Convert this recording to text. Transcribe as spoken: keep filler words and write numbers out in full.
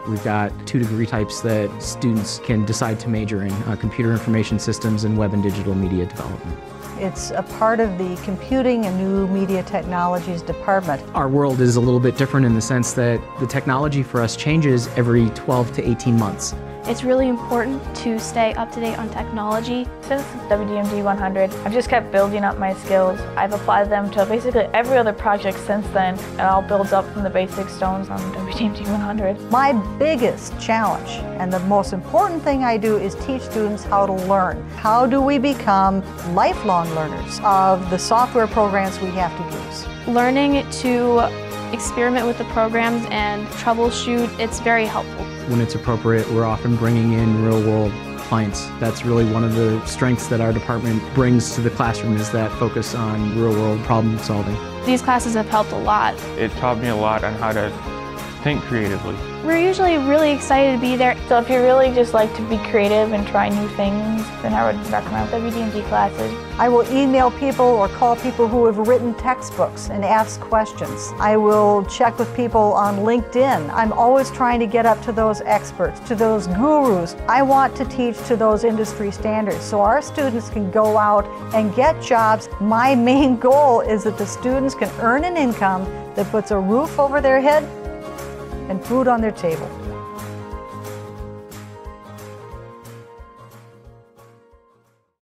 We've got two degree types that students can decide to major in, uh, computer information systems and web and digital media development. It's a part of the Computing and New Media Technologies department. Our world is a little bit different in the sense that the technology for us changes every twelve to eighteen months. It's really important to stay up to date on technology. Since W D M D one hundred, I've just kept building up my skills. I've applied them to basically every other project since then, and it all builds up from the basic stones on W D M D one hundred. My biggest challenge, and the most important thing I do, is teach students how to learn. How do we become lifelong learners of the software programs we have to use? Learning to experiment with the programs and troubleshoot, it's very helpful. When it's appropriate, we're often bringing in real-world clients. That's really one of the strengths that our department brings to the classroom, is that focus on real-world problem solving. These classes have helped a lot. It taught me a lot on how to think creatively. We're usually really excited to be there. So if you really just like to be creative and try new things, then I would recommend W D M D classes. I will email people or call people who have written textbooks and ask questions. I will check with people on LinkedIn. I'm always trying to get up to those experts, to those gurus. I want to teach to those industry standards so our students can go out and get jobs. My main goal is that the students can earn an income that puts a roof over their head and food on their table.